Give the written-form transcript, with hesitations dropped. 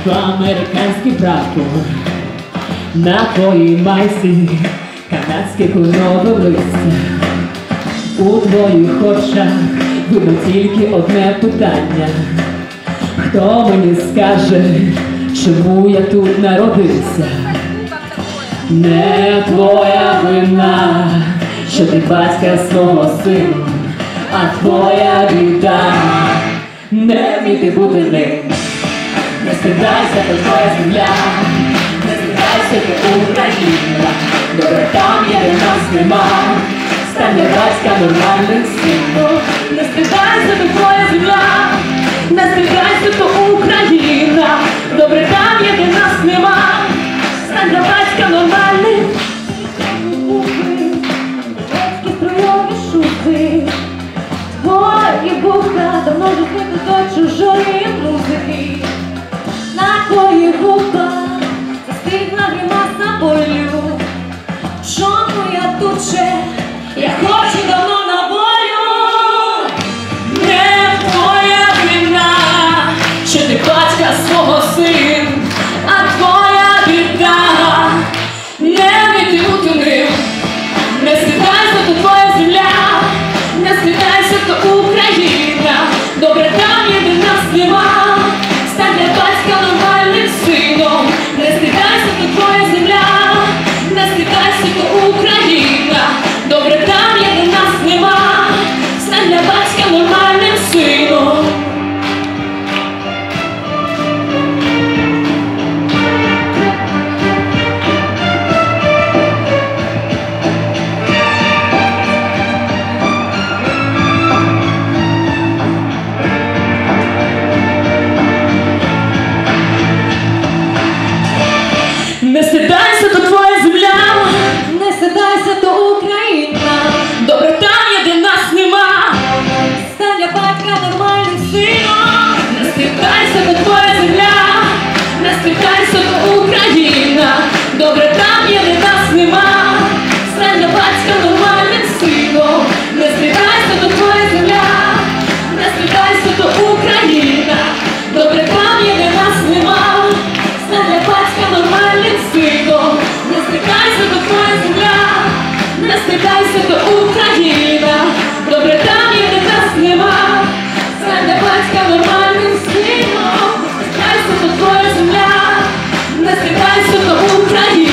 американський прапор на твоїй майці, канадських кленових листя. У твоїх очах видно тільки одне питання: хто мені скаже, чому я тут народився? Не твоя вина, що ти батька свого сину, а твоя біда не вміти бути ним. Не стидайся, то твоя земля, не стидайся, то Україна. Добре там є, де нас нема, стань для батька нормальним сином. Не стидайся, то твоя земля, не стидайся, то Україна. Добре там є, де нас нема, стань для батька нормальним. Батьки стройові шути, твої вуха давно вже звикли до чужої музики. На твоїх губах застигла гримаса болю. Чому я тут ще? Я хочу давно на волю. Не твоя вина, що ти батька свого син, а твоя біда не вміти бути ним. Не стидайся, то твоя земля, не стидайся, то Україна. Добре там є, де нас нема, стань для батька нормальним сином. Не стидайся, то твоя земля, не стидайся, то Україна. Добре там є, де нас нема, стань для батька нормальним сином. Не стидайся, то твоя земля, не стидайся, то Україна. Добре там є, де нас нема, стань для батька нормальним сином. Не стидайся, то твоя земля, не стидайся, то Україна. Добре там є, де нас нема, стань для батька нормальним сином. Не стидайся, то твоя земля, не стидайся, то Україна. Добре там є, де нас нема, стань для батька нормальним сином. Не стидайся, то твоя земля, не стидайся, то Україна. Добре там є, де нас нема, стань для батька нормальним сином. Не стидайся, то твоя земля, не стидайся, то Україна.